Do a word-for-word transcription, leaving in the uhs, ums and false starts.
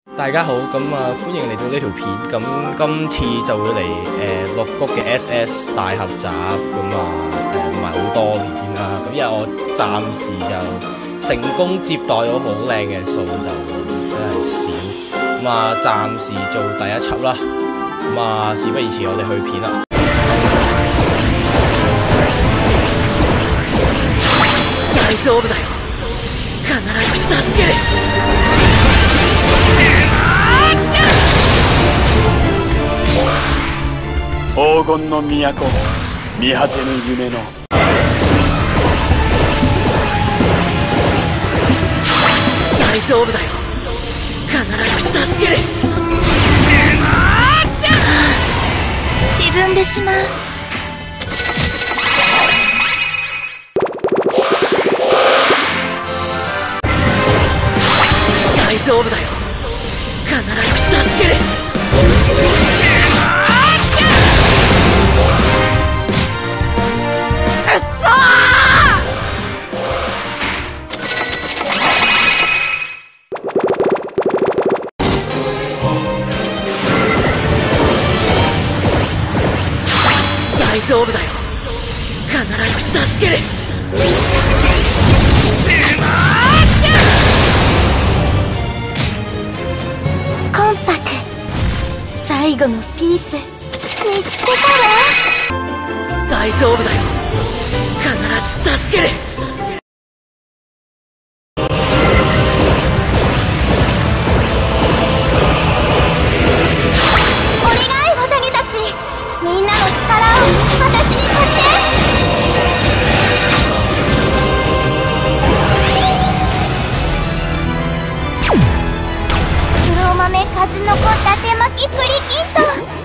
大家好，咁啊歡迎嚟到呢條片，咁今次就會嚟誒綠谷嘅 S S 大合集，咁啊誒唔係好多片啦，咁因為我暫時就成功接待到好靚嘅數就真係少，咁啊暫時做第一輯啦，咁啊事不宜遲，我哋去片啦。大丈夫だよ。必ず助ける。 黄金の都、見果てぬ夢の大丈夫だよ。必ず助ける。 沈んでしまう。 大丈夫だよ。必ず助ける。大丈夫だよ。必ず助ける。 コンパク、最後のピース見つけたわ。 大丈夫だよ。必ず助ける。 お願い、オタニたち、みんなの力を私に貸して。黒豆数の子伊達巻き栗きんとん。